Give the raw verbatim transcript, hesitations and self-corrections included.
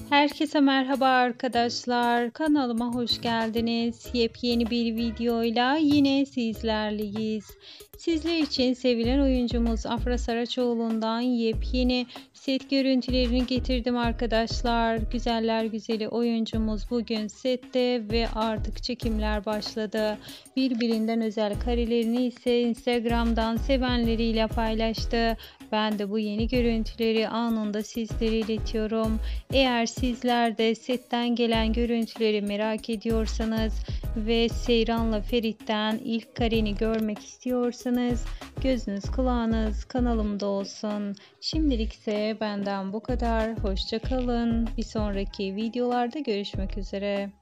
Herkese merhaba arkadaşlar. Kanalıma hoş geldiniz. Yepyeni bir videoyla yine sizlerleyiz. Sizler için sevilen oyuncumuz Afra Saraçoğlu'ndan yepyeni set görüntülerini getirdim arkadaşlar. Güzeller güzeli oyuncumuz bugün sette ve artık çekimler başladı. Birbirinden özel karelerini ise Instagram'dan sevenleriyle paylaştı. Ben de bu yeni görüntüleri anında sizlere iletiyorum. Eğer sizler de setten gelen görüntüleri merak ediyorsanız ve Seyran'la Ferit'ten ilk kareni görmek istiyorsanız gözünüz kulağınız kanalımda olsun. Şimdilik ise benden bu kadar. Hoşça kalın. Bir sonraki videolarda görüşmek üzere.